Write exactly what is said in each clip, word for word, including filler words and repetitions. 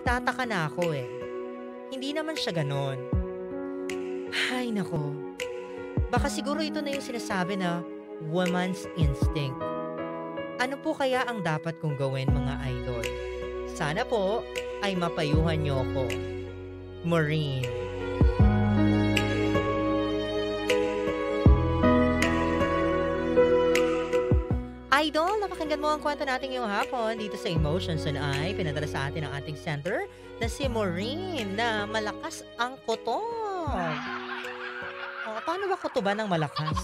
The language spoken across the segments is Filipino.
nagtataka na ako eh. Hindi naman siya gano'n. Hay nako, baka siguro ito na yung sinasabi na woman's instinct. Ano po kaya ang dapat kong gawin mga idol? Sana po ay mapayuhan niyo ako. Maureen. Idol, napakinggan mo ang kwento natin ngayong hapon dito sa Emotions on I. Pinadala sa atin ang ating center na si Maureen na malakas ang kutob. Oh, paano ba kutuban ng malakas?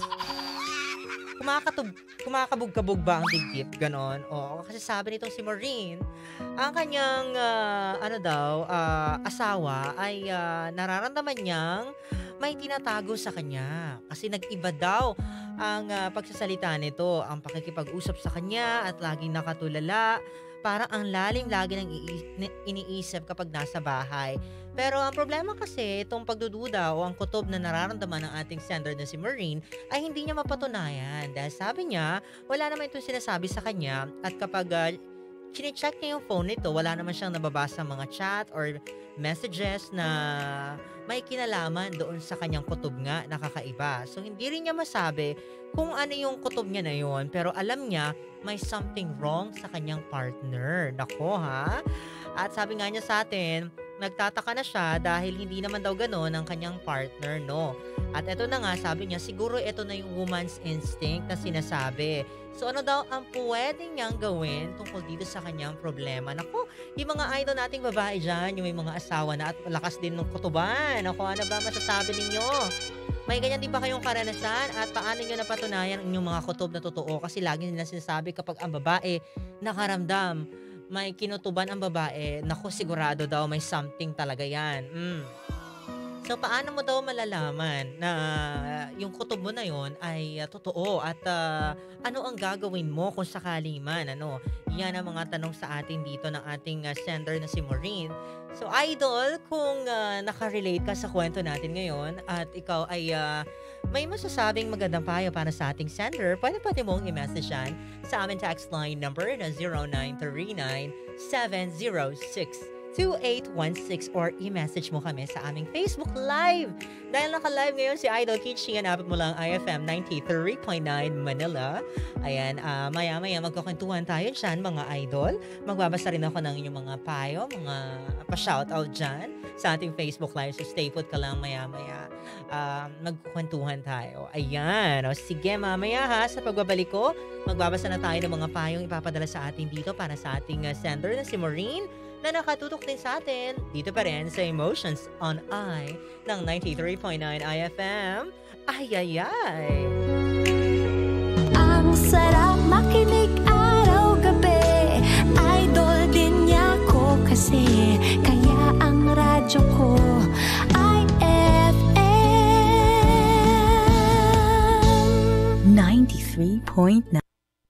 Kumakatub, kumakabog-kabog ba ang dibdib? Ganon. Oo, kasi sabi nitong si Maureen, ang kanyang ah, ano daw, ah, asawa ay ah, nararamdaman niyang may tinatago sa kanya. Kasi nag-iba daw ang ah, pagsasalita nito, ang pakikipag-usap sa kanya at laging nakatulala. Parang ang lalim lagi ng ii- ni- iniisip kapag nasa bahay. Pero ang problema kasi, itong pagdududa o ang kutob na nararamdaman ng ating sender na si Maureen ay hindi niya mapatunayan. Dahil sabi niya, wala naman itong sinasabi sa kanya at kapag uh, chinecheck niya yung phone nito, wala naman siyang nababasa mga chat or messages na may kinalaman doon sa kanyang kutob nga nakakaiba. So hindi rin niya masabi kung ano yung kutob niya na yun, pero alam niya may something wrong sa kanyang partner. Nako ha? At sabi nga niya sa atin, nagtataka na siya dahil hindi naman daw gano'n ang kanyang partner, no? At eto na nga, sabi niya, siguro ito na yung woman's instinct na sinasabi. So ano daw ang pwede niyang gawin tungkol dito sa kanyang problema? Naku, yung mga idol nating babae dyan, yung may mga asawa na at malakas din ng kutuban. Naku, ano ba masasabi ninyo? May ganyan din ba kayong karanasan at paano nyo napatunayan ang inyong mga kutob na totoo? Kasi lagi nila sinasabi kapag ang babae nakaramdam, may kinutuban ang babae, naku sigurado daw may something talaga yan. Mm. So, paano mo daw malalaman na yung kutob mo na yon ay ah, totoo at ah, ano ang gagawin mo kung sakali man, ano? Yan ang mga tanong sa atin dito ng ating ah, sender na si Maureen. So, idol, kung ah, nakarelate ka sa kwento natin ngayon at ikaw ay ah, may masasabing magandang payo para sa ating sender, pwede pwede mong i-message yan sa aming text line number na zero nine three nine seven zero six two eight one six or i-message mo kami sa aming Facebook Live. Dahil naka-live ngayon si Idol Kichi, hanapin mo lang I F M ninety-three point nine Manila. Ayan, ah, maya-maya magkukwentuhan tayo dyan mga idol. Magbabasa rin ako ng inyong mga payo, mga pa-shoutout dyan sa ating Facebook Live. So stay put ka lang maya-maya. Ah, magkukwentuhan tayo. Ayan, o sige mamaya ha, sa pagbabalik ko, magbabasa na tayo ng mga payong ipapadala sa atin dito para sa ating uh, sender na si Maureen na nakatutok din sa atin dito pa rin sa Emotions on I ng ninety-three point nine I F M. Ay, ay, ay! Ang sarap makinig araw-gabi. Idol din niya ko kasi kaya ang radyo ko I F M ninety-three point nine.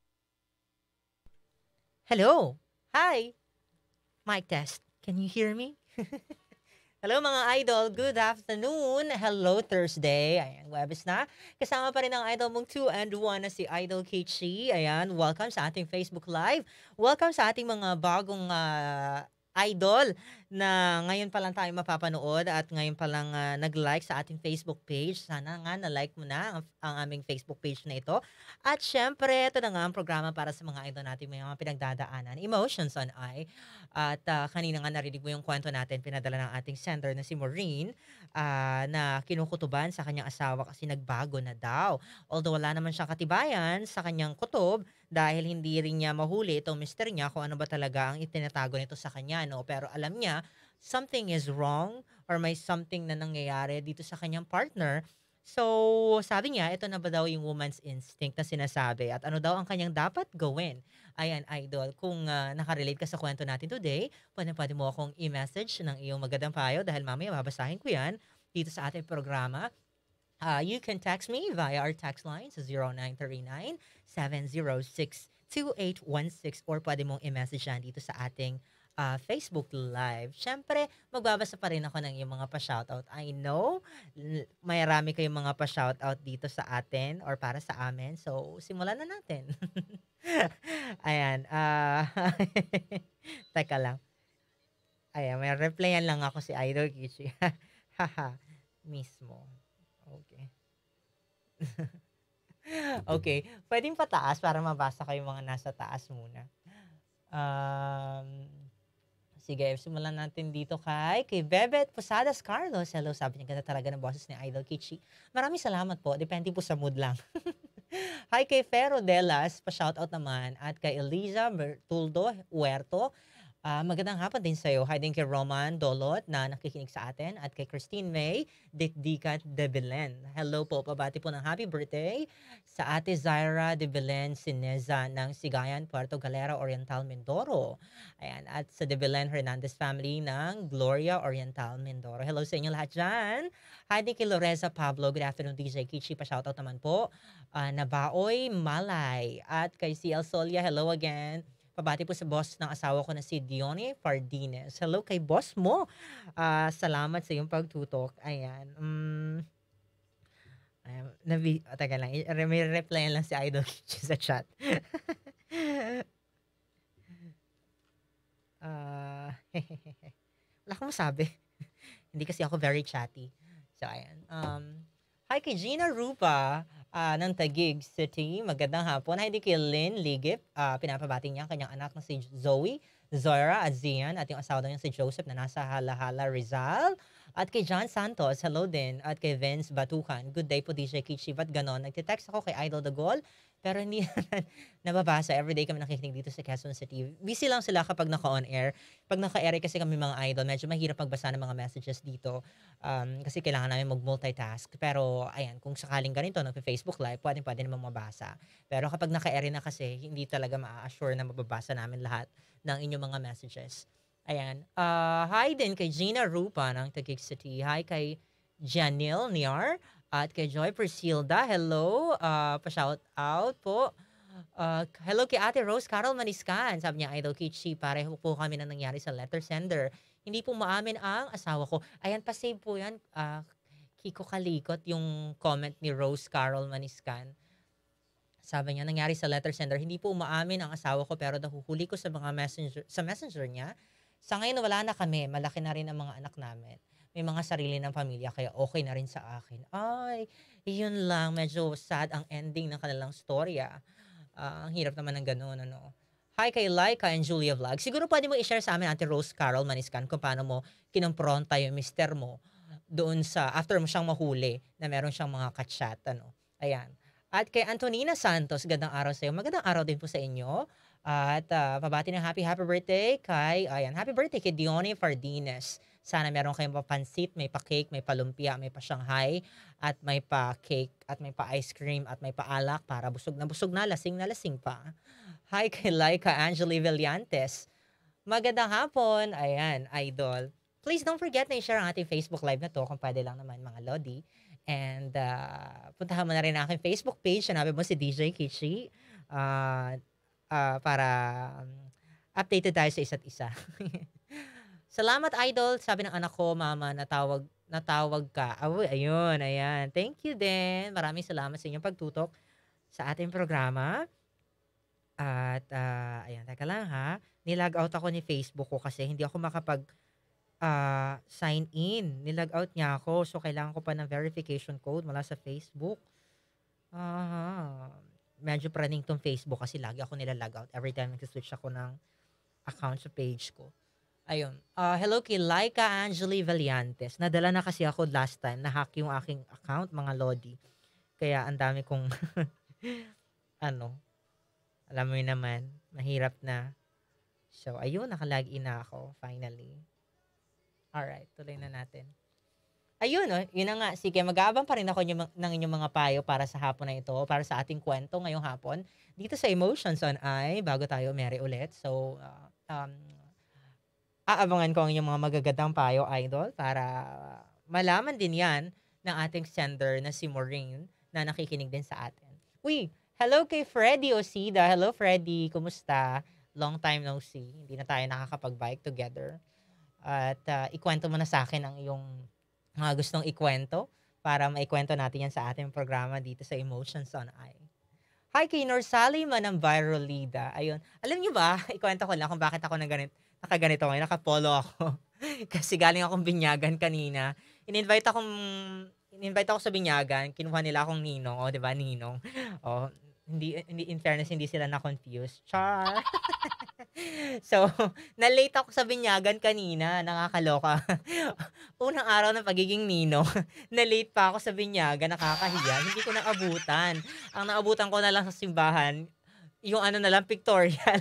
Hello! Hi! Mic test. Can you hear me? Hello mga idol, good afternoon. Hello Thursday. Ayan, Webes na. Kasama pa rin ang idol mong two and one na si Idol Kichi. Ayan, welcome sa ating Facebook Live. Welcome sa ating mga bagong ah, idol na ngayon pa lang tayo mapapanood at ngayon pa lang ah, nag-like sa ating Facebook page. Sana nga na-like mo na ang, ang aming Facebook page na ito. At syempre, ito na nga ang programa para sa mga idol natin may mga pinagdadaanan. Emotions on I. At ah, kanina nga narinig mo yung kwento natin, pinadala ng ating sender na si Maureen ah, na kinukutuban sa kanyang asawa kasi nagbago na daw. Although wala naman siyang katibayan sa kanyang kutob dahil hindi rin niya mahuli itong mister niya kung ano ba talaga ang itinatago nito sa kanya. No? Pero alam niya, something is wrong or may something na nangyayari dito sa kanyang partner. So, sabi niya, ito na ba daw yung woman's instinct na sinasabi at ano daw ang kanyang dapat gawin. Ayan, idol, kung ah, nakarelate ka sa kwento natin today, pwede, pwede mo akong i-message ng iyong magandang payo dahil mamaya babasahin ko yan dito sa ating programa. Uh, you can text me via our text line sa zero nine three nine seven zero six two eight one six or pwede mong i-message yan dito sa ating uh, Facebook Live. Siyempre, magbabasa pa rin ako ng iyong mga pa-shoutout. I know, l- may rami kayong mga pa-shoutout dito sa atin or para sa amin. So, simulan na natin. Ayan. Uh, teka lang. Ayan, may replyan lang ako si Idol Kichi. Haha, mismo. Okay. Okay, pwedeng pataas para mabasa ko yung mga nasa taas muna. Um, sige, simulan natin dito kay, kay Bebet Posadas Carlos. Hello, sabi niya, ganda talaga ng boses ni Idol Kichi. Maraming salamat po, depende po sa mood lang. Hi kay Fero Delas, pa-shoutout naman. At kay Eliza Bertuldo Huerto. Ah, magandang hapon din sa'yo. Hi din kay Roman Dolot na nakikinig sa atin. At kay Christine May Dikdikat de Belen. Hello po, pabati po ng happy birthday sa ate Zaira de Belen Sineza ng Sigayan, Puerto Galera Oriental, Mindoro. Ayan, at sa de Belen Hernandez family ng Gloria Oriental, Mindoro. Hello sa inyo lahat dyan. Hi din kay Loreza Pablo. Good afternoon, D J Kichi. Pa-shoutout naman po. Uh, Nabaoy Malay. At kay C L Solia, hello again. Pabati po sa boss ng asawa ko na si Dione Pardines. Hello kay boss mo. Uh, salamat sa iyong pagtutok. Ayan. Um, ayan nabi, oh, taga lang. May reply lang si Idol Kichi sa chat. uh, wala akong masabi. Hindi kasi ako very chatty. So, ayan. Um, hi kay Gina Rupa. Uh, ng Taguig City. Magandang hapon. Hi din kay Lynn Ligip. Uh, pinapabati niya ang kanyang anak na si Zoe, Zora at Zian at yung asawa niya si Joseph na nasa Halahala, Rizal. At kay John Santos, hello din. At kay Vince Batukan, good day po D J Kichi. Ba't ganon? Nagtitext ako kay Idol Dagol, pero hindi nababasa. Everyday kami nakikinig dito sa Quezon City. Busy lang sila kapag naka-on air. Pag naka-air kasi kami mga idol, medyo mahirap magbasa ng mga messages dito. Um, kasi kailangan namin mag-multitask. Pero ayan, kung sakaling ganito, nag-Facebook live, pwede pwede namang mabasa. Pero kapag naka-air na kasi, hindi talaga ma-assure na mababasa namin lahat ng inyong mga messages. Ayan. Uh, hi din kay Gina Rupa ng Taguig City. Hi kay Janelle Niar. At kay Joy Persilda, hello. Uh, pa-shout out po. Uh, hello kay Ate Rose Carol Maniscan. Sabi niya, Idol Kichi, pareho po kami na nangyari sa letter sender. Hindi po maamin ang asawa ko. Ayan, pa-save po yan. Uh, Kiko Kalikot, yung comment ni Rose Carol Maniscan. Sabi niya, nangyari sa letter sender, hindi po umaamin ang asawa ko pero nahuhuli ko sa mga messenger, sa messenger niya. Sa ngayon, wala na kami. Malaki na rin ang mga anak namin. May mga sarili ng pamilya, kaya okay na rin sa akin. Ay, yun lang. Medyo sad ang ending ng kanilang storya. Uh, ang hirap naman ng ganun, ano. Hi kay Laika and Julia Vlog. Siguro pwede mo i-share sa amin, Ate Rose Carol Maniscan, kung paano mo kinompronta yung mister mo doon sa, after mo siyang mahuli, na meron siyang mga kachat, ano. Ayan. At kay Antonina Santos, gandang araw sa iyo. Magandang araw din po sa inyo. At uh, pabati ng happy, happy birthday kay, ayan, happy birthday kay Dione Pardines. Sana meron kayong papansit, may pa-cake, may pa-lumpia, may pa-Shanghai, at may pa-cake, at may pa-ice cream, at may pa-alak para busog na busog na, lasing na lasing pa. Hi kay Laika Angeli Villantes. Magandang hapon. Ayan, idol. Please don't forget na i-share ang ating Facebook Live na to kung pwede lang naman mga Lodi. And uh, puntahan mo na rin ang aking Facebook page. Sanabi mo si D J Kichi uh, uh, para um, updated tayo sa isa't isa. Salamat, idol. Sabi ng anak ko, mama, natawag, natawag ka. Oh, ayun, ayan. Thank you din. Maraming salamat sa inyong pagtutok sa ating programa. At, uh, ayan, teka lang ha. Nilag out ako ni Facebook ko kasi hindi ako makapag uh, sign in. Nilag out niya ako. So, kailangan ko pa ng verification code mula sa Facebook. Uh, medyo praning tong Facebook kasi lagi ako nilalag out every time nag-switch ako ng account sa page ko. Ayun. Uh, hello kay Laika Angeli Villantes. Nadala na kasi ako last time. Na-hack yung aking account, mga Lodi. Kaya ang dami kong ano, alam mo yun naman, mahirap na. So, ayun, nakalagin na ako, finally. Alright, tuloy na natin. Ayun, oh, yun na nga. Sige, mag-aabang pa rin ako yung, ng inyong mga payo para sa hapon na ito, para sa ating kwento ngayong hapon. Dito sa Emotions on I, bago tayo merry ulit. So, uh, um, aabangan ko ang inyong mga magagandang payo, idol, para malaman din yan ng ating sender na si Maureen na nakikinig din sa atin. Uy, hello kay Freddy Osida. Hello, Freddy. Kumusta? Long time no see. Hindi na tayo nakakapag-bike together. At uh, ikwento mo na sa akin ang iyong mga gustong ikwento para maikwento natin yan sa ating programa dito sa Emotions on I. Hi kay Norsali Manambiro Lida. Ayun. Alam niyo ba, ikwento ko lang kung bakit ako nag ganito, Nakaganito ngayon, naka-polo ako. Kasi galing akong binyagan kanina. In-invite akong in-invite ako sa binyagan, kinuha nila akong ninong, oh, 'di ba, ninong. Oh, hindi hindi in fairness hindi sila na-confuse. Char. So, na-late ako sa binyagan kanina, nakakaloka. Unang araw ng pagiging ninong, na-late pa ako sa binyagan, nakakahiya. Hindi ko naabutan. Ang naabutan ko na lang sa simbahan, yung ano na lang, pictorial.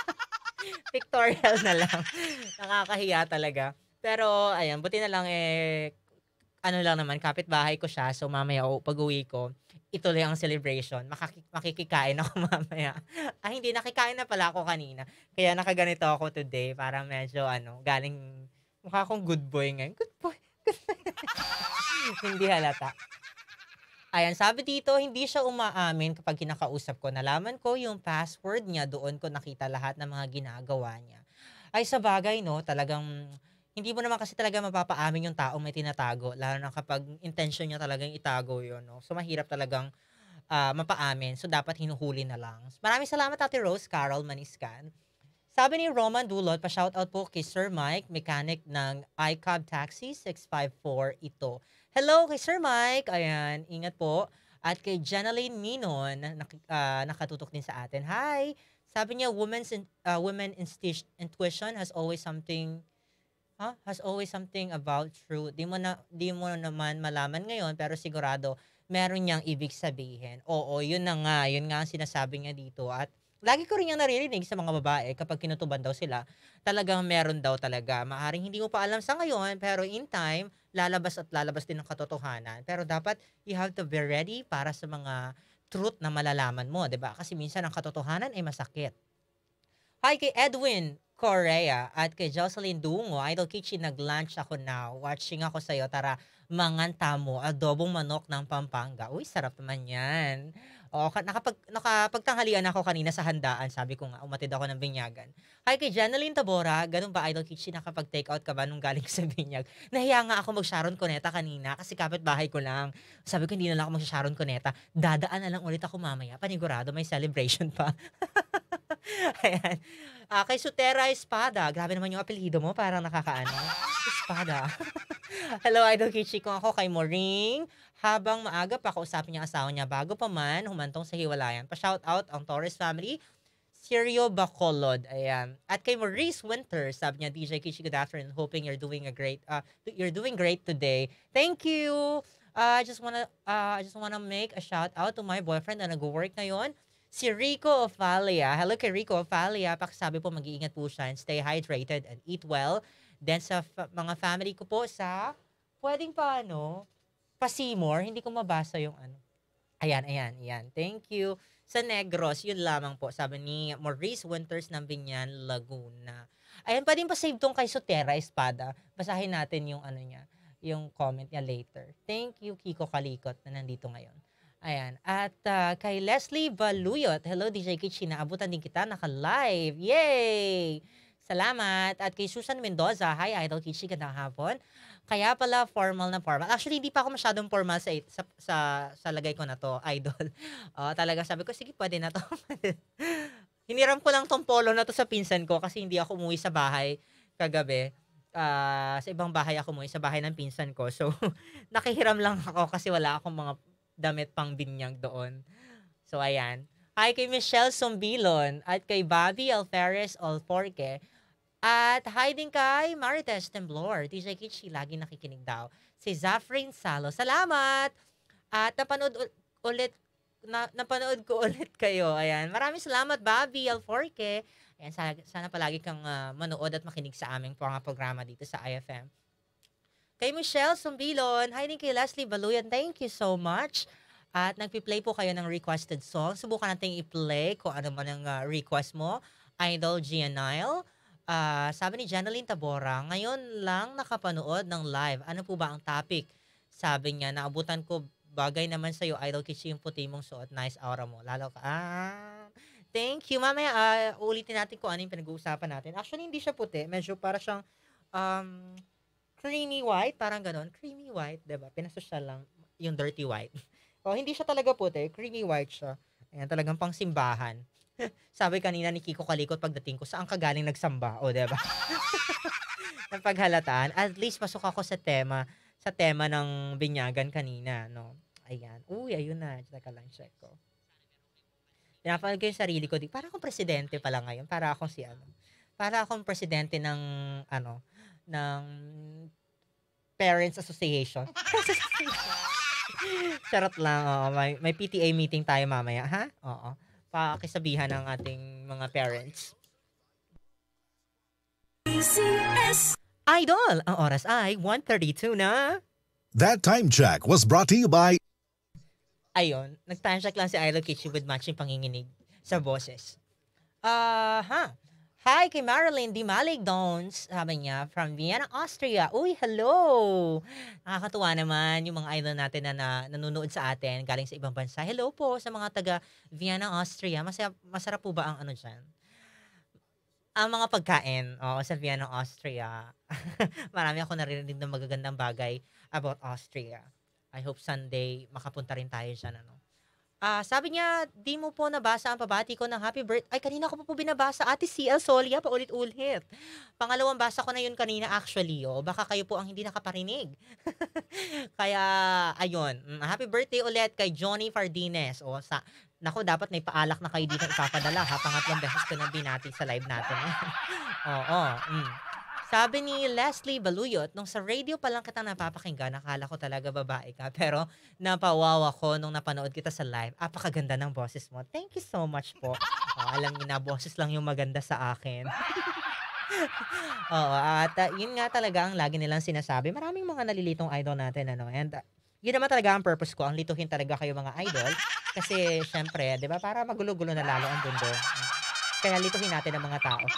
Pictorial na lang. Nakakahiya talaga. Pero, ayan, buti na lang eh, ano lang naman, kapitbahay ko siya. So, mamaya o pag-uwi ko, ituloy ang celebration. Makaki- makikikain ako mamaya. Ah, hindi, nakikain na pala ako kanina. Kaya nakaganito ako today para medyo, ano, galing, mukha akong good boy ngayon. Good boy. Good boy. Hindi halata. Ayan, sabi dito, hindi siya umaamin kapag kinakausap ko. Nalaman ko yung password niya, doon ko nakita lahat ng mga ginagawa niya. Ay, sa bagay, no, talagang, hindi mo naman kasi talaga mapapaamin yung taong may tinatago, lalo na kapag intention niya talagang itago yun, no. So, mahirap talagang ah, mapaamin. So, dapat hinuhuli na lang. Maraming salamat, Ate Rose Carol Maniscan. Sabi ni Roman Dulot, pa-shoutout po kay Sir Mike, mechanic ng iCab Taxi six five four ito. Hello kay Sir Mike. Ayan, ingat po. At kay Jenaline Minon, na naki- ah, nakatutok din sa atin. Hi! Sabi niya, women's in, uh, women insti- intuition has always something huh? Has always something about truth. Di mo na di mo naman malaman ngayon pero sigurado meron niyang ibig sabihin. Oo, yun na nga, yun nga ang sinasabi niya dito at lagi ko rin yung naririnig sa mga babae kapag kinutuban daw sila, talagang meron daw talaga. Maaring hindi mo pa alam sa ngayon, pero in time, lalabas at lalabas din ang katotohanan. Pero dapat you have to be ready para sa mga truth na malalaman mo, 'di ba? Kasi minsan ang katotohanan ay masakit. Hi kay Edwin Correa at kay Jocelyn Dungo. Idol Kichi, nag-lunch ako now. Watching ako sa'yo. Tara, manganta mo. Adobong manok ng Pampanga. Uy, sarap naman yan. O, ka- nakapag, nakapagtanghalian ako kanina sa handaan. Sabi ko nga, umatid ako ng binyagan. Hi kay Janeline Tabora. Ganun ba, Idol Kichi, nakapag-take out ka ba nung galing sa binyag? Nahiya nga ako mag-Sharon Cuneta kanina kasi kapit-bahay ko lang. Sabi ko, hindi na lang ako mag-Sharon Cuneta. Dadaan na lang ulit ako mamaya. Panigurado, may celebration pa. Ayan. Ah, kay Sutera Espada. Grabe naman yung apelyido mo. Parang nakakaano. Espada. Hello, Idol Kichi. Kung ako kay Moring. Habang maaga pa, kausapin niya ang asawa niya bago pa man humantong sa hiwalayan. Pa-shout out ang Torres family. Sirio Bacolod. Ayan. At kay Maurice Winter, sabi niya, D J Kichi, good afternoon. Hoping you're doing a great, uh, you're doing great today. Thank you. Uh, I just wanna, uh, I just wanna make a shout out to my boyfriend na nag-work ngayon. Si Rico Ofalia. Hello kay Rico Ofalia. Pakisabi po, mag-iingat po siya and stay hydrated and eat well. Then sa fa- mga family ko po sa, pwedeng pa ano, Pasimor. Hindi ko mabasa yung ano. Ayan, ayan, ayan. Thank you. Sa Negros, yun lamang po. Sabi ni Maurice Winters ng Binyan, Laguna. Ayan, pwedeng pa save tong kay Sotera Espada. Basahin natin yung ano niya, yung comment niya later. Thank you, Kiko Kalikot, na nandito ngayon. Ayan. At ah, kay Leslie Baluyot, hello D J Kichi, naabutan din kita, naka-live. Yay! Salamat. At kay Susan Mendoza, hi Idol Kichi, gandang hapon. Kaya pala formal na formal. Actually, hindi pa ako masyadong formal sa, sa, sa, sa lagay ko na to, Idol. Uh, talaga sabi ko, sige, pwede na to. Hiniram ko lang tong polo na to sa pinsan ko kasi hindi ako umuwi sa bahay kagabi. Ah, sa ibang bahay ako umuwi, sa bahay ng pinsan ko. So, nakihiram lang ako kasi wala akong mga damit pang binyag doon. So, ayan. Hi kay Michelle Sombilon at kay Bobby Alferez Alforque. At hi din kay Marites Temblor. D J Kichi, lagi nakikinig daw. Si Zafrin Salo. Salamat! At napanood u- ulit, na, napanood ko ulit kayo. Ayan. Maraming salamat, Bobby Alforque. Ayan, sana, sana palagi kang ah, manood at makinig sa aming mga programa dito sa I F M. Kay Michelle Sumbilon, hi din kay Leslie Baluyan, thank you so much. At nagpi-play po kayo ng requested song. Subukan natin i-play kung ano man ang ah, request mo. Idol Gianile. Ah, sabi ni Janeline Tabora, ngayon lang nakapanood ng live. Ano po ba ang topic? Sabi niya, naabutan ko, bagay naman sa'yo, Idol Kichi, yung puti mong suot. Nice aura mo. Lalo ka. Ah, thank you. Mamaya, ah, ulitin natin kung ano yung pinag-uusapan natin. Actually, hindi siya puti. Medyo para siyang um, creamy white, parang ganon. Creamy white, diba? Pinasosyal lang yung dirty white. O, hindi siya talaga puti. Creamy white siya. Ayan, talagang pang simbahan. Sabi kanina ni Kiko Kalikot pagdating ko, "Saan ka galing nagsamba?" O, 'di ba? Napaghalataan. At least pasok ako sa tema sa tema ng binyagan kanina, 'no? Ayan. Uy, ayun na. Teka lang, check ko. Pinapanood ko yung sarili ko, di para akong presidente pala ngayon. Para akong si ano, para akong presidente ng ano, ng Parents Association. Charot lang, oo. May, may P T A meeting tayo mamaya, ha? Oo. Pakisabihan ng ating mga parents. Idol! Ang oras ay one thirty-two na. That time check was brought to you by Ayun, nag-time check lang si Idol Kitchen with matching panginginig sa boses. Ah, ha. Hi kay Marilyn Di Maligdons, sabi niya, from Vienna, Austria. Uy, hello! Nakakatuwa naman yung mga idol natin na, na nanonood sa atin galing sa ibang bansa. Hello po sa mga taga Vienna, Austria. Masaya, masarap po ba ang ano dyan? Ang mga pagkain, oo, sa Vienna, Austria. Marami ako narinig ng magagandang bagay about Austria. I hope Sunday makapunta rin tayo dyan, ano. Ah, sabi niya, di mo po nabasa ang pabati ko ng happy birthday. Ay, kanina ko pa po binabasa. Ate C L Solia, paulit-ulit. Pangalawang basa ko na yun kanina actually, oh. Baka kayo po ang hindi nakaparinig. Kaya, ayun. Mm, Happy birthday ulit kay Johnny Fardines. O, sa, naku, dapat may paalak na kayo dito ipapadala, ha? Pangatlong beses ko na binati sa live natin. Oo. Mm. Sabi ni Leslie Baluyot, nung sa radio pa lang kita napapakinggan, nakala ko talaga babae ka. Pero napawawa ko nung napanood kita sa live. Apakaganda ng boses mo. Thank you so much po. Oh, alam niyo na, boses lang yung maganda sa akin. Oo, at uh, yun nga talaga ang lagi nilang sinasabi. Maraming mga nalilitong idol natin, ano. And uh, yun naman talaga ang purpose ko, ang lituhin talaga kayo mga idol. Kasi syempre, di ba, para magulo-gulo na lalo ang mundo. Kaya lituhin natin ang mga tao.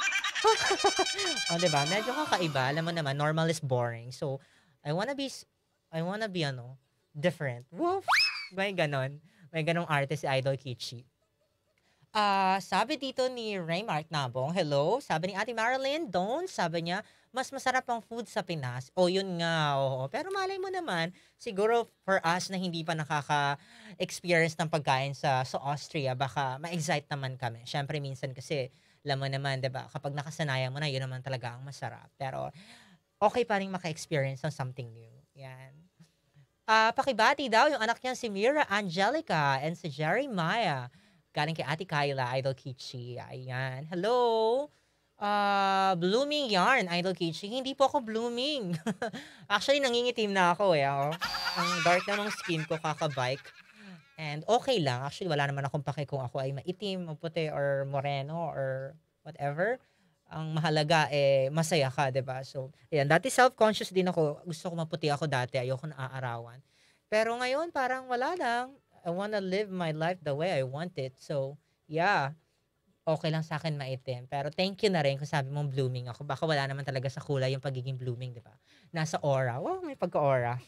O, diba? Medyo kakaiba. Alam mo naman, normal is boring. So, I wanna be, I wanna be, ano, different. Woof! May ganon. May ganong artist si Idol Kichi. Ah, sabi dito ni Raymark Nabong, hello. Sabi ni Ate Marilyn, don't. Sabi niya, mas masarap ang food sa Pinas. O, yun nga, oo. Pero malay mo naman, siguro for us na hindi pa nakaka-experience ng pagkain sa, sa Austria, baka ma-excite naman kami. Siyempre, minsan kasi, alam mo naman, diba? Kapag nakasanayan mo na, yun naman talaga ang masarap. Pero, okay pa rin maka-experience ng something new. Yan. Ah, pakibati daw yung anak niya si Mira Angelica and si Jeremiah. Galing kay Ate Kyla, Idol Kichi. Ayan. Hello! Ah, blooming yarn, Idol Kichi. Hindi po ako blooming. Actually, nangingitim na ako eh. Oh. Ang dark na ng skin ko, kakabike. And okay lang. Actually, wala naman akong pake kung ako ay maitim, maputi, or moreno, or whatever. Ang mahalaga, eh, masaya ka, diba? So, ayan. Dati self-conscious din ako. Gusto ko maputi ako dati. Ayoko na aarawan. Pero ngayon, parang wala lang. I wanna live my life the way I want it. So, yeah. Okay lang sa akin maitim. Pero thank you na rin kung sabi mong blooming ako. Baka wala naman talaga sa kulay yung pagiging blooming, diba? Nasa aura. Wow, may pagka-aura.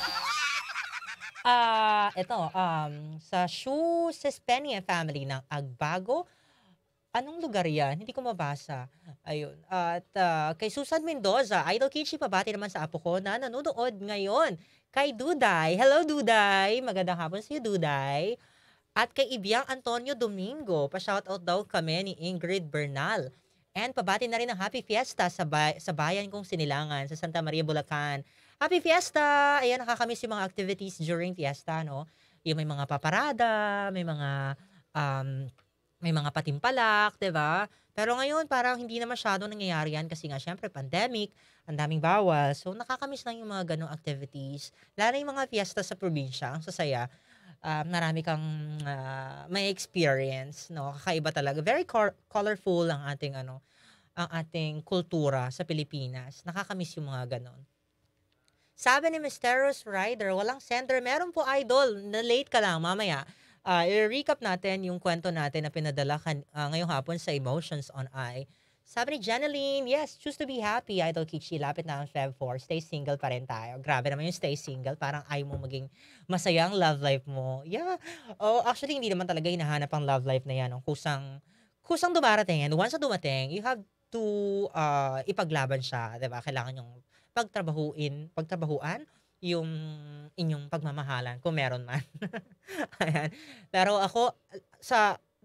Ah, ito, um, sa Shu Sespenia family ng Agbago. Anong lugar yan? Hindi ko mabasa. Ayun. At ah, kay Susan Mendoza, Idol Kichi, pabati naman sa apo ko na nanonood ngayon. Kay Duday. Hello, Duday. Magandang hapon sa iyo, Duday. At kay Ibiang Antonio Domingo, pa-shoutout daw kami ni Ingrid Bernal. And pabati na rin ng Happy Fiesta sa, bay- sa bayan kong Sinilangan, sa Santa Maria, Bulacan. Happy Fiesta! Ayan, nakakamiss yung mga activities during Fiesta, no? Yung may mga paparada, may mga, um, may mga patimpalak, diba? Pero ngayon, parang hindi na masyado nangyayari yan kasi nga, syempre, pandemic, ang daming bawal. So, nakakamiss lang yung mga ganong activities. Lalo yung mga fiesta sa probinsya, ang sasaya. Uh, marami kang uh, may experience, no? Kakaiba talaga. Very cor- colorful ang ating, ano, ang ating kultura sa Pilipinas. Nakakamiss yung mga ganon. Sabi ni Mysterious Rider, walang sender. Meron po, Idol. Na-late ka lang, mamaya. Uh, i-recap natin yung kwento natin na pinadala kan, uh, ngayong hapon sa Emotions on I. Sabi ni Janeline, yes, choose to be happy. Idol Kichi, lapit na ang Feb four. Stay single pa rin tayo. Grabe naman yung stay single. Parang ayaw mo maging masayang love life mo. Yeah. Oh, actually, hindi naman talaga hinahanap ang love life na yan. No? Kusang, kusang dumarating. And once na dumating, you have to uh, ipaglaban siya. Diba? Kailangan yung pagtrabahuin, pagtrabahuan yung inyong pagmamahalan kung meron man. Ayan. Pero ako sa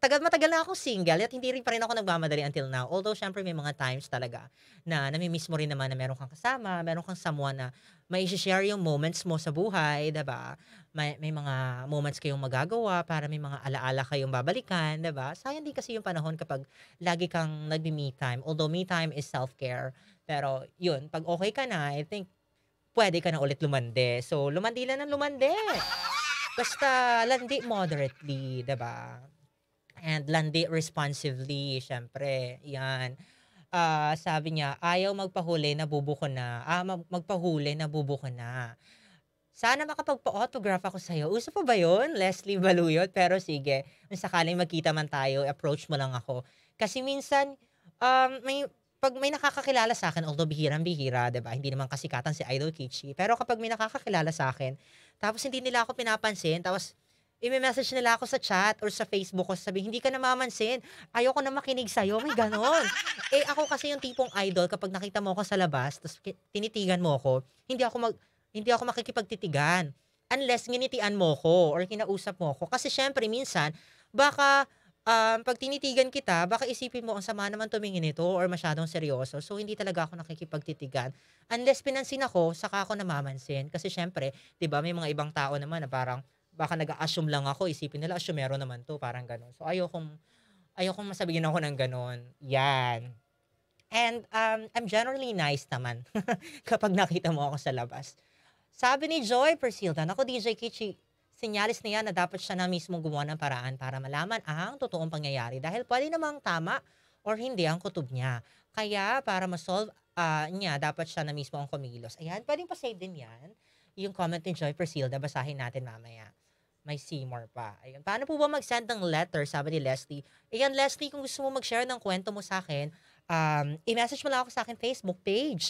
tagal matagal na akong single at hindi rin pa rin ako nagmamadali until now. Although syempre may mga times talaga na nami-miss mo rin naman na meron kang kasama, meron kang someone na may share yung moments mo sa buhay, 'di ba? May may mga moments kayong magagawa para may mga alaala kayong babalikan, 'di ba? Sayang din kasi yung panahon kapag lagi kang nagme-me time. Although me time is self-care, pero yun, pag okay ka na, I think pwede ka na ulit lumande. So, lumandi lang ng lumandi. Basta landi moderately, 'di ba? And landi responsively, syempre. Yan. Ah, sabi niya, ayaw magpahuli, nabubuko na. Ah, mag- magpahuli, nabubuko na. Sana makapagpa-autograph ako sa'yo. Uso pa ba yun? Leslie Baluyot? Pero sige, kung sakaling magkita man tayo, approach mo lang ako. Kasi minsan, um, may, pag may nakakakilala sa akin, although bihirang-bihira, diba? Hindi naman kasikatan si Idol Kichi. Pero kapag may nakakakilala sa akin, tapos hindi nila ako pinapansin, tapos i-message nila ako sa chat or sa Facebook ko, sabi, hindi ka namamansin, ayoko na makinig sa'yo, may ganon. Eh ako kasi yung tipong idol, kapag nakita mo ako sa labas, tapos ki- tinitigan mo ako, hindi ako mag, hindi ako makikipagtitigan. Unless nginitian mo ko or kinausap mo ko. Kasi syempre, minsan, baka um, pag tinitigan kita, baka isipin mo, ang sama naman tumingin ito or masyadong seryoso. So, hindi talaga ako nakikipagtitigan. Unless pinansin ako, saka ako namamansin. Kasi syempre, di ba, may mga ibang tao naman na parang, baka nag-assume lang ako, isipin nila, assumero naman to, parang gano'n. So, ayokong, ayokong masabihin ako ng gano'n. Yan. And um, I'm generally nice naman kapag nakita mo ako sa labas. Sabi ni Joy Persilda, ako D J Kichi, sinyalis niya na dapat siya na mismo gumawa ng paraan para malaman ang totoong pangyayari. Dahil pwede namang tama or hindi ang kutob niya. Kaya para ma-solve uh, niya, dapat siya na mismo ang kumilos. Ayan, pwedeng pa-save din yan. Yung comment ni Joy Persilda, basahin natin mamaya. May Seymour pa. Ayun. Paano po ba mag-send ng letter? Sabi ni Leslie. Ayan, Leslie, kung gusto mo mag-share ng kwento mo sa akin, um, i-message mo lang ako sa akin Facebook page.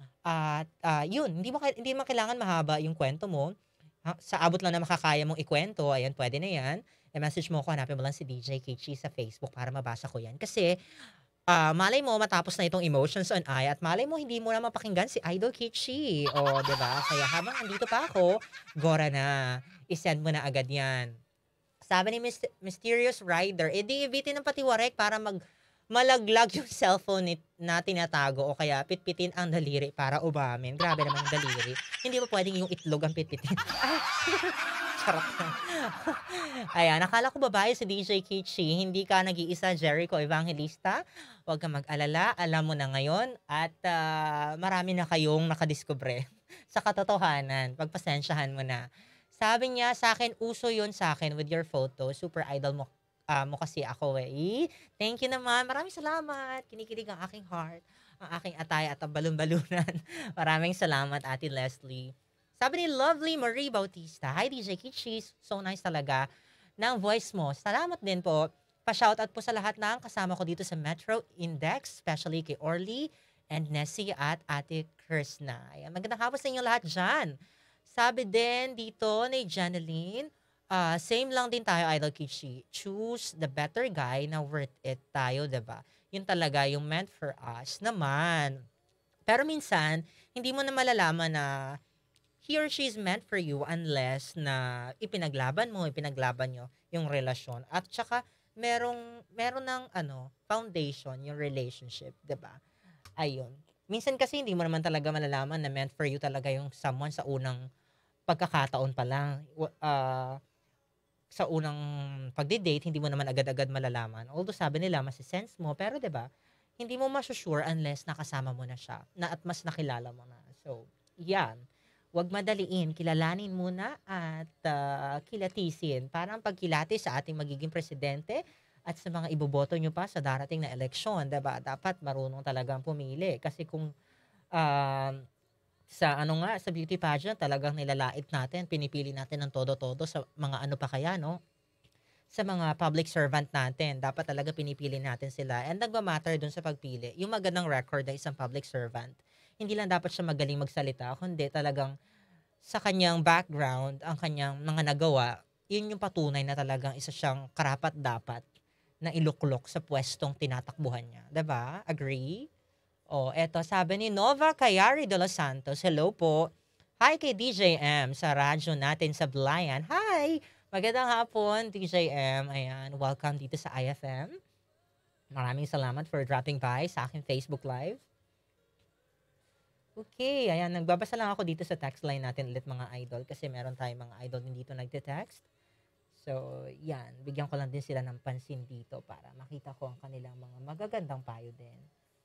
At uh, yun, hindi mo hindi mo kailangan mahaba yung kwento mo. Ha, sa abot lang na makakaya mong ikwento, ayan, pwede na yan. I-message mo ako, hanapin mo lang si D J Kichi sa Facebook para mabasa ko yan. Kasi, uh, malay mo, matapos na itong Emotions on I, at malay mo, hindi mo na mapakinggan si Idol Kichi. O, diba? Kaya habang andito pa ako, gora na. I-send mo na agad yan. Sabi ni Myst- Mysterious Rider, edi ibitin ng patiwarek para mag malaglag yung cellphone ni- na tinatago o kaya pitpitin ang daliri para umamin. Grabe naman yung daliri. Hindi ba pwedeng yung itlog ang pitpitin? Ay, charot lang. Ayan, nakala ko babae si D J Kichi. Hindi ka nag-iisa, Jericho Evangelista. Huwag ka mag-alala. Alam mo na ngayon. At uh, marami na kayong nakadiskubre sa katotohanan. Pagpasensyahan mo na. Sabi niya sa akin, uso yun sa akin with your photo. Super idol mo, uh, mo kasi ako eh. Thank you naman. Maraming salamat. Kinikilig ang aking heart, ang aking atay at ang balon-balunan. Maraming salamat, Ate Leslie. Sabi ni Lovely Marie Bautista, hi D J Kichi, so nice talaga ng voice mo. Salamat din po. Pa-shoutout po sa lahat ng kasama ko dito sa Metro Index, especially kay Orly and Nessie at Ate Krishna. Ayan, magandang hapon sa inyo lahat dyan. Sabi din dito ni Janeline, uh, same lang din tayo, Idol Kichi. Choose the better guy na worth it tayo, diba? Yun talaga yung meant for us naman. Pero minsan, hindi mo na malalaman na he or she is meant for you unless na ipinaglaban mo, ipinaglaban nyo yung relasyon. At saka, merong, meron ng ano, foundation, yung relationship, diba? Ayun. Minsan kasi hindi mo naman talaga malalaman na meant for you talaga yung someone sa unang pagkakataon pa lang. Uh, sa unang pagdi-date, hindi mo naman agad-agad malalaman. Although sabi nila, masisense mo. Pero 'di ba hindi mo masusure unless nakasama mo na siya na at mas nakilala mo na. So, yan. Huwag madaliin. Kilalanin muna at uh, kilatisin. Parang pagkilati sa ating magiging presidente at sa mga iboboto nyo pa sa darating na eleksyon. Diba? Dapat marunong talagang pumili. Kasi kung uh, sa ano nga, sa beauty pageant, talagang nilalait natin, pinipili natin ng todo-todo sa mga ano pa kaya, no? Sa mga public servant natin, dapat talaga pinipili natin sila. And nagmamatter dun sa pagpili, yung magandang record ng isang public servant. Hindi lang dapat siya magaling magsalita, kundi talagang sa kanyang background, ang kanyang mga nagawa, yun yung patunay na talagang isa siyang karapat-dapat na iluklok sa pwestong tinatakbuhan niya. Diba? Agree? O, eto, sabi ni Nova Cayari de los Santos, hello po. Hi kay D J M sa radyo natin sa Blayan. Hi! Magandang hapon, D J M. Ayan, welcome dito sa I F M. Maraming salamat for dropping by sa aking Facebook Live. Okay, ayan, nagbabasa lang ako dito sa text line natin ulit mga idol kasi meron tayong mga idol din dito nagte-text. So, yan, bigyan ko lang din sila ng pansin dito para makita ko ang kanilang mga magagandang payo din.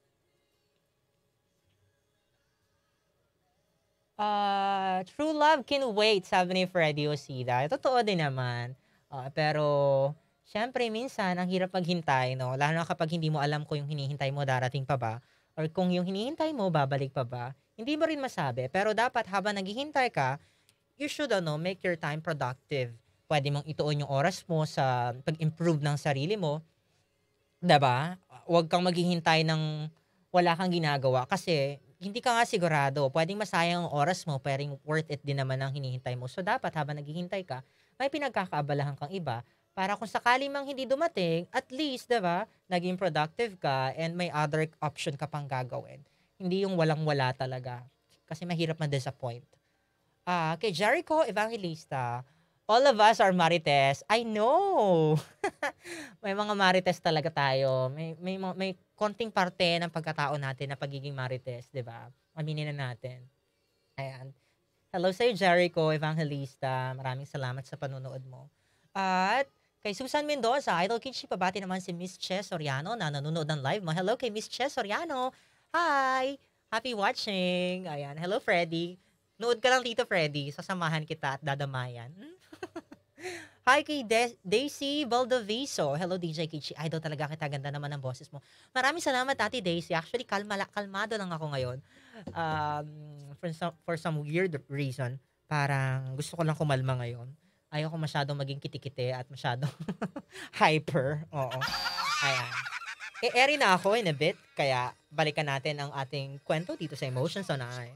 Uh, true love can wait, sabi ni Freddy Osida. Totoo din naman. Uh, pero, syempre, minsan, ang hirap maghintay, no? Lalo na kapag hindi mo alam kung yung hinihintay mo darating pa ba or kung yung hinihintay mo babalik pa ba. Hindi mo rin masabi. Pero dapat habang naghihintay ka, you should, ano, make your time productive. Pwede mong ituon yung oras mo sa pag-improve ng sarili mo. Diba? Huwag kang maghihintay ng wala kang ginagawa kasi hindi ka nga sigurado. Pwedeng masayang ang oras mo, pero worth it din naman ang hinihintay mo. So, dapat habang naghihintay ka, may pinagkakaabalahan kang iba para kung sakali mang hindi dumating, at least, diba, naging productive ka and may other option ka pang gagawin. Hindi yung walang-wala talaga. Kasi mahirap ma-disappoint. Ah, kay Jericho Evangelista, all of us are marites. I know! May mga marites talaga tayo. May, may, may konting parte ng pagkatao natin na pagiging marites, di ba? Aminin na natin. Ayan. Hello sa'yo, Jericho Evangelista. Maraming salamat sa panonood mo. At kay Susan Mendoza, Idol Kitchi, pabati naman si Miss Che Soriano na nanonood ng live mo. Hello kay Miss Che Soriano. Hi! Happy watching. Ayan. Hello, Freddy. Nood ka lang dito, Freddy. Sasamahan kita at dadamayan. Hi kay De- Daisy Valdoviso. Hello, D J Kichi. Idol talaga kita. Ganda naman ang boses mo. Maraming salamat, Ate Daisy. Actually, kalma, kalmado lang ako ngayon. Um, for, some, for some weird reason, parang gusto ko lang kumalma ngayon. Ayaw ko masyadong maging kitikite at masyadong hyper. Oo. Ayan. E-airy na ako in a bit. Kaya balikan natin ang ating kwento dito sa Emotions on I.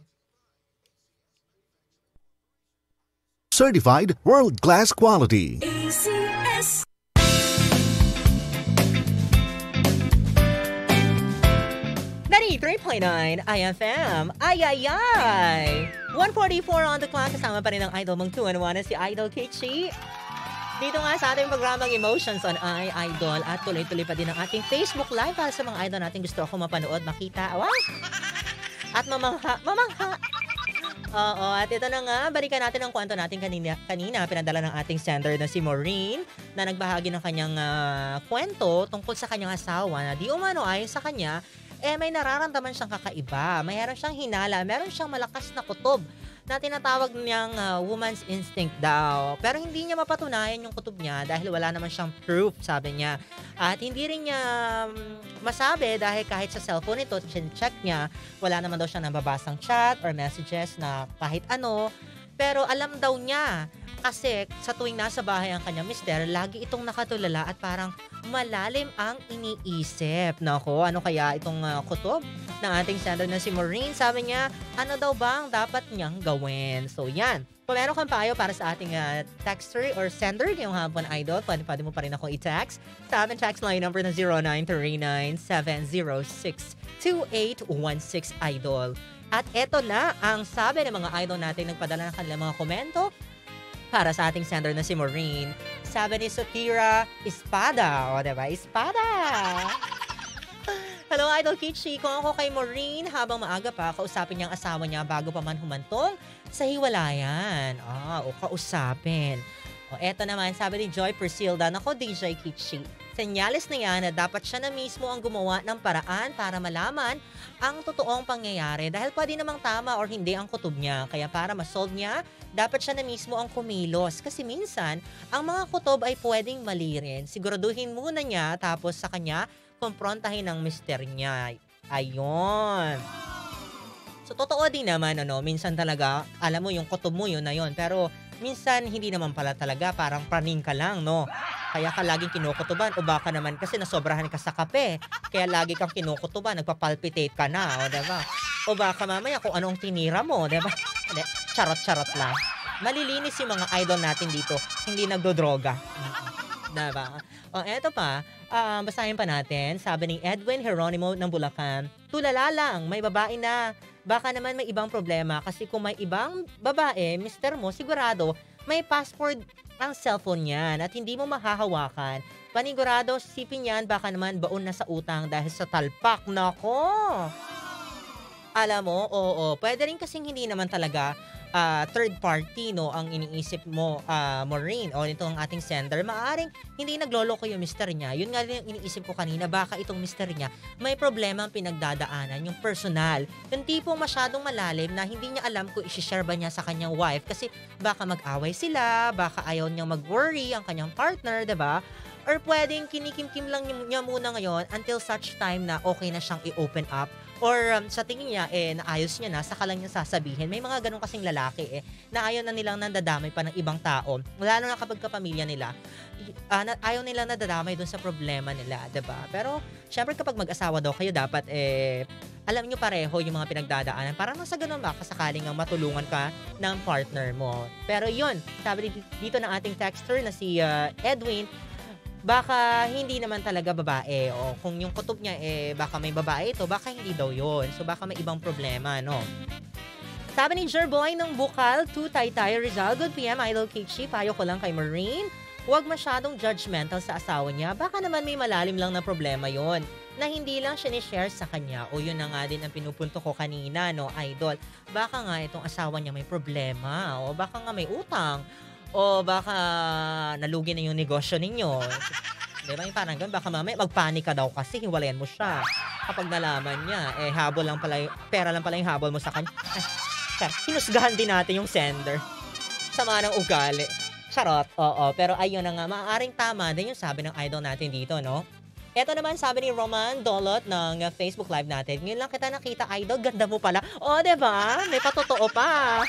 Certified world-class quality. A C S. ninety-three point nine I F M. Ay, ay, ay! one forty-four on the clock. Kasama pa rin ang idol mong two and one na si Idol Kichi. Dito nga sa ating programang Emotions on I, Idol. At tuloy-tuloy pa din ang ating Facebook Live para sa mga idol natin gusto ako mapanood, makita. Wow! At mamangha, mamangha! Oo, at ito na nga, balikan natin ang kwento natin kanina, kanina. Pinadala ng ating sender na si Maureen na nagbahagi ng kanyang uh, kwento tungkol sa kanyang asawa na di umano ayon sa kanya, eh may nararamdaman siyang kakaiba. Mayroon siyang hinala, meron siyang malakas na kutob na tinatawag niyang uh, woman's instinct daw. Pero hindi niya mapatunayan yung kutob niya dahil wala naman siyang proof, sabi niya. At hindi rin niya um, masabi dahil kahit sa cellphone ito, check niya, wala naman daw siyang nababasang chat or messages na kahit ano. Pero alam daw niya kasi sa tuwing nasa bahay ang kanyang mister, lagi itong nakatulala at parang malalim ang iniisip. Nako, ano kaya itong uh, kutob ng ating sender na si Maureen? Sabi niya, ano daw ba ang dapat niyang gawin? So yan. Kung meron kang payo para sa ating uh, texter or sender ngayong hapon, Idol, pwede, pwede mo pa rin ako i-text sa ating text line number na zero nine three nine seven zero six two eight one six, Idol. At eto na ang sabi ng mga idol natin nagpadala ng kanilang mga komento para sa ating sender na si Maureen. Sabi ni Sotira Espada. O, diba? Espada! Hello, Idol Kichi. Kung ako kay Maureen, habang maaga pa, kausapin niya ang asawa niya bago pa man humantong sa hiwalayan. Ah, o kausapin. O, eto naman, sabi ni Joy Persilda, nako, D J Kichi. Senyales na yan na dapat siya na mismo ang gumawa ng paraan para malaman ang totoong pangyayari dahil pwede namang tama or hindi ang kutob niya. Kaya para ma-solve niya, dapat siya na mismo ang kumilos. Kasi minsan, ang mga kutob ay pwedeng mali rin. Siguraduhin muna niya tapos sa kanya, komprontahin ang mister niya. Ayun. So, totoo din naman, ano, minsan talaga, alam mo yung kutob mo yun na yun. Pero, minsan, hindi naman pala talaga, parang praning ka lang, no? Kaya ka laging kinukutuban o baka naman kasi nasobrahan ka sa kape. Kaya lagi kang kinukutuban, nagpapalpitate ka na, o diba? O baka mamaya kung anong tinira mo, diba? Charot-charot lang. Malilinis yung mga idol natin dito, hindi nagdodroga. Diba? O eto pa, uh, basahin pa natin, sabi ni Edwin Geronimo ng Bulacan, tulala lang, may babae na. Baka naman may ibang problema kasi kung may ibang babae, mister mo, sigurado, may password ang cellphone niyan at hindi mo mahahawakan, panigurado sipin yan baka naman baon na sa utang dahil sa talpak. Nako! Alam mo, oo, pwede rin kasing hindi naman talaga ah, third party, no, ang iniisip mo, ah, Maureen, o ito ang ating sender. Maaring hindi nagloloko yung mister niya. Yun nga rin yung iniisip ko kanina, baka itong mister niya may problema ang pinagdadaanan, yung personal. Yung tipong masyadong malalim na hindi niya alam kung isi-share ba niya sa kanyang wife kasi baka mag-away sila, baka ayaw niyang mag-worry ang kanyang partner, 'di ba? Or pwedeng kinikimkim lang niya muna ngayon until such time na okay na siyang i-open up. Or um, sa tingin niya, eh, naayos niya na, saka lang niya sasabihin. May mga ganun kasing lalaki eh, na ayaw na nilang nandadamay pa ng ibang tao. Lalo na kapag kapamilya nila, uh, na, ayaw nilang nadadamay dun sa problema nila, diba? Pero, syempre kapag mag-asawa daw kayo, dapat eh, alam niyo pareho yung mga pinagdadaanan. Parang nasa ganun ba, kasakaling ang matulungan ka ng partner mo. Pero yun, sabi dito ng ating texter na si uh, Edwin, baka hindi naman talaga babae o kung yung kutob niya eh baka may babae ito, baka hindi daw yon. So baka may ibang problema, no? Sabi ni Jerboy ng Bukal to Taytay Rizal, good P M, Idol Kichi, payo ko lang kay Maureen, huwag masyadong judgmental sa asawa niya, baka naman may malalim lang na problema yon na hindi lang siya ni-share sa kanya. O yun na nga din ang pinupunto ko kanina, no, Idol, baka nga itong asawa niya may problema o baka nga may utang. O baka nalugi na yung negosyo ninyo. Di ba? Yung parang ganun. Baka mamaya magpanik ka daw kasi hiwalayan mo siya. Kapag nalaman niya, eh habol lang pala, y- pera lang pala yung habol mo sa kanya. Ay, char, hinusgahan din natin yung sender. Sama ng ugali. Charot, oo. Pero ayun na nga, maaaring tama din yung sabi ng idol natin dito, no? Ito naman sabi ni Roman Dolot ng uh, Facebook Live natin. Ngayon lang kita nakita, idol, ganda mo pala. O, diba? May patotoo pa.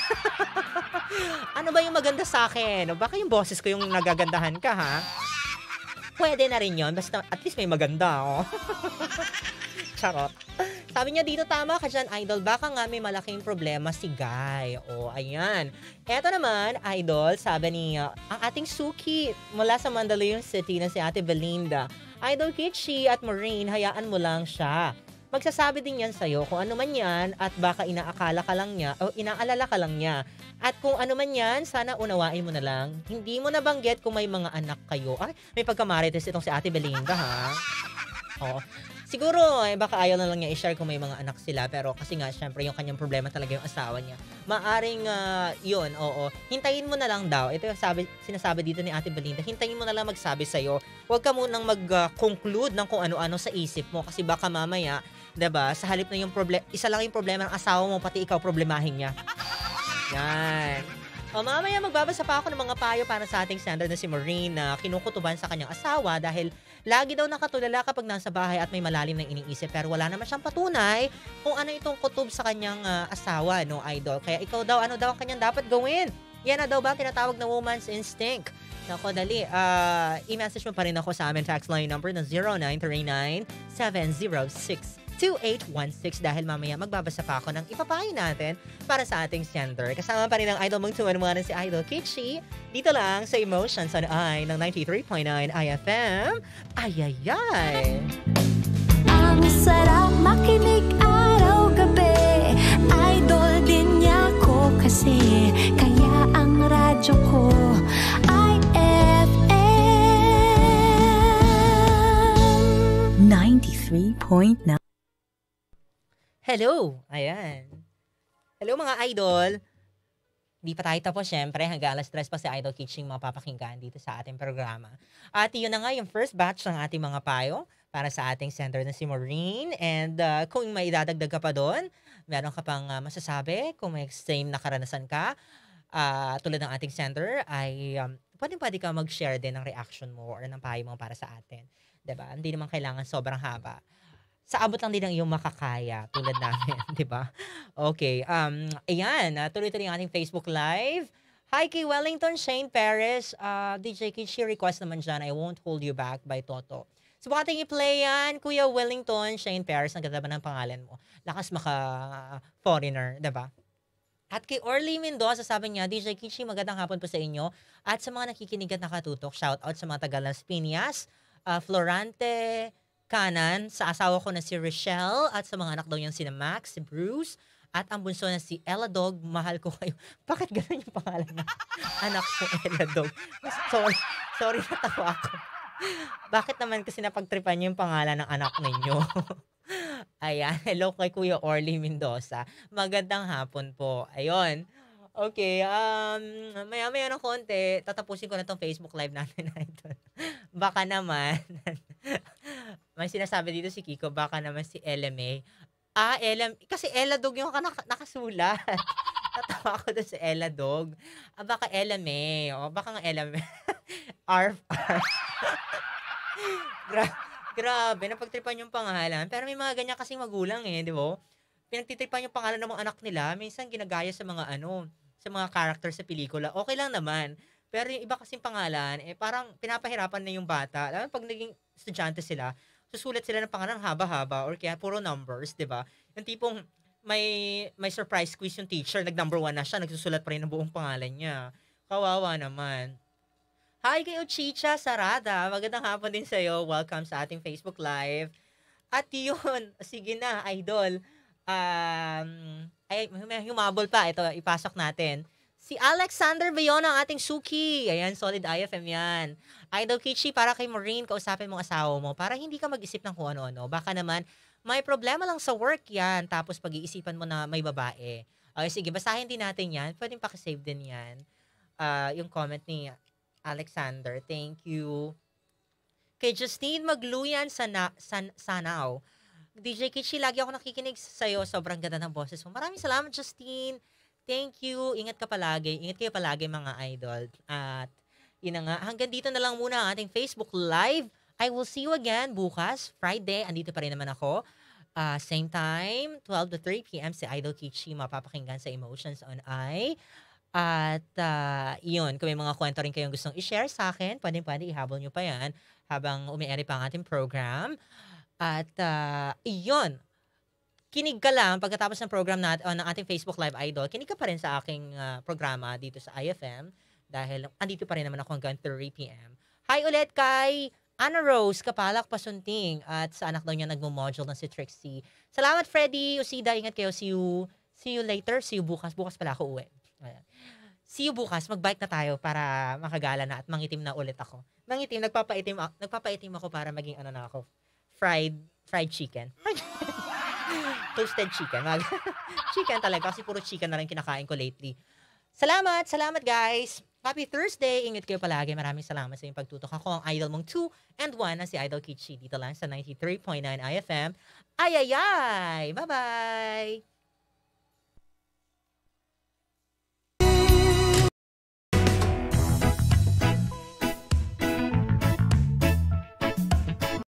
Ano ba yung maganda sa akin? O, baka yung boses ko yung nagagandahan ka, ha? Pwede na rin yun. Basta at least may maganda, oh. Charot. Sabi niya dito, tama ka dyan, idol. Baka nga may malaking problema si Guy. O, ayan. Eto naman, idol, sabi ni uh, ang ating Suki mula sa Mandaluyong City na si Ate Belinda. Idol Kitchi at Maureen, hayaan mo lang siya. Magsasabi din yan sa'yo kung ano man yan at baka inaakala ka lang niya o inaalala ka lang niya. At kung ano man yan, sana unawain mo na lang. Hindi mo nabanggit kung may mga anak kayo. Ay, may pagkamarites itong si Ate Belinda, ha? Oo. Siguro, eh, baka ayaw na lang niya i-share kung may mga anak sila. Pero kasi nga, syempre, yung kanyang problema talaga yung asawa niya. Maaring, uh, yun, oo. Hintayin mo na lang daw. Ito yung sabi, sinasabi dito ni Ate Belinda. Hintayin mo na lang magsabi sa'yo. Huwag ka munang mag-conclude uh, ng kung ano-ano sa isip mo. Kasi baka mamaya, diba, sa halip na yung problema, isa lang yung problema ng asawa mo, pati ikaw problemahin niya. Yan. O, mamaya magbabasa pa ako ng mga payo para sa ating sender na si Maureen na kinukutuban sa kanyang asawa dahil lagi daw nakatulala kapag nasa bahay at may malalim na iniisip pero wala naman siyang patunay kung ano itong kutob sa kanyang uh, asawa, no, idol. Kaya ikaw daw, ano daw ang kanyang dapat gawin? Yan na daw ba tinatawag na woman's instinct? Nako, dali. Uh, i-message mo pa rin ako sa amin text line number na zero nine three nine seven zero six two eight one six dahil mamaya magbabasa pa ako ng ipapayo natin para sa ating sender. Kasama pa rin ang idol mong tuwan si Idol Kitchi. Dito lang sa Emotions on I ng ninety-three point nine I F M. Ayayay! Ang sarap makinig araw-gabi. Idol din niya ko kasi kaya ang radyo ko I F M ninety-three point nine. Hello! Ayan. Hello mga idol. Di pa tayo tapos syempre. Hanggang alas tres pa si Idol Kitching mapapakinggan dito sa ating programa. At yun na nga yung first batch ng ating mga payo para sa ating sender na si Maureen. And uh, kung may idadagdag ka pa doon, meron ka pang uh, masasabi, kung may same na karanasan ka, uh, tulad ng ating sender, ay um, pwede-pwede ka mag-share din ng reaction mo or ng payo mo para sa atin. Diba? Hindi naman kailangan sobrang haba. Sa abot lang din ng iyong makakaya tulad namin, di ba? Okay, um, ayan, uh, tuloy-tuloy ang ating Facebook Live. Hi kay Wellington Shane Perez, uh, D J Kitchi request naman dyan, I Won't Hold You Back by Toto. Subukan natin i-play yan, Kuya Wellington Shane Perez, ang ganda ba ng pangalan mo? Lakas maka-foreigner, di ba? At kay Orly Mendoza, sabi niya, D J Kitchi, magandang hapon po sa inyo. At sa mga nakikinig at nakatutok, shout out sa mga taga Las Piñas, uh, Florante, Kanan, sa asawa ko na si Rochelle at sa mga anak daw niyang sina Max, si Bruce, At ang bunso na si Ella Dog, mahal ko kayo. Bakit ganun yung pangalan ng anak ko, Ella Dog? Sorry, sorry natawa ako. Bakit naman kasi napagtripan niyo yung pangalan ng anak ninyo? Ayan, hello kay Kuya Orly Mendoza. Magandang hapon po. Ayun. Okay, um, maya-maya ng konti, tatapusin ko na tong Facebook Live natin na ito. Baka naman, may sinasabi dito si Kiko, baka naman si L M A. Ah, Ella, kasi Ella Dog yung nak- nakasulat. Natawa ako doon sa Ella Dog. Ah, baka L M A. O, baka nga L M A. Arf, arf. Gra- grabe, napagtripan yung pangalan. Pero may mga ganyan kasing magulang eh, di ba? Pinagtitripan yung pangalan ng mga anak nila. Minsan ginagaya sa mga ano, sa mga character sa pelikula. Okay lang naman. Pero yung iba kasing pangalan, eh parang pinapahirapan na yung bata. Lalo pag naging estudyante sila, susulat sila ng pangalan haba-haba or kaya puro numbers, di ba? Yung tipong may may surprise quiz yung teacher, nag-number one na siya, nagsusulat pa rin ng buong pangalan niya. Kawawa naman. Hi kay Chicha Sarada. Magandang hapon din sa'yo. Welcome sa ating Facebook Live. At yun, sige na, idol. Um, ay, may humabol pa. Ito, ipasok natin. Si Alexander Bayona, ang ating suki. Ayan, solid I F M yan. Idol Kichi, para kay Maureen, kausapin mong asawa mo para hindi ka mag-isip ng kung ano-ano. Baka naman, may problema lang sa work yan. Tapos pag-iisipan mo na may babae. Okay, sige, basahin din natin yan. Pwedeng pakisave din yan. Uh, yung comment ni Alexander. Thank you. Kay Justine Magluyan sana, san, Sanaw. D J Kichi, lagi ako nakikinig sa'yo. Sobrang ganda ng boses mo. Maraming salamat, Justine. Thank you. Ingat ka palagi. Ingat kayo palagi, mga idol. At yun na nga. Hanggang dito na lang muna ang ating Facebook Live. I will see you again bukas, Friday. Andito pa rin naman ako. Uh, same time, twelve to three p.m. si Idol Kichi mapapakinggan sa Emotions on I. At uh, yun, kung may mga kwento rin kayong gustong i-share sa akin, pwede-pwede ihabol nyo pa yan habang umiere pa ang ating program. At uh, yun, kinig ka lang pagkatapos ng program natin, uh, ng ating Facebook Live Idol, kinig ka pa rin sa aking uh, programa dito sa I F M dahil andito pa rin naman ako hanggang three p.m. Hi ulit kay Anna Rose Kapalak Pasunting at sa anak daw niya nagmo-module na si Trixie. Salamat Freddy, Usida, ingat kayo. See you, see you later, see you bukas. Bukas pala ako uwi. Ayan. See you bukas, mag-bike na tayo para makagala na at mangitim na ulit ako. Mangitim, nagpapaitim, nagpapaitim ako para maging ano na ako. Fried, fried chicken. Toasted chicken. Mag- chicken talaga kasi puro chicken na rin kinakain ko lately. Salamat, salamat guys. Happy Thursday. Ingat kayo palagi. Maraming salamat sa inyong pagtutok. Ako ang idol mong two and one na si Idol Kichi dito lang sa ninety-three point nine I F M. Ay, ay, ay! Bye-bye!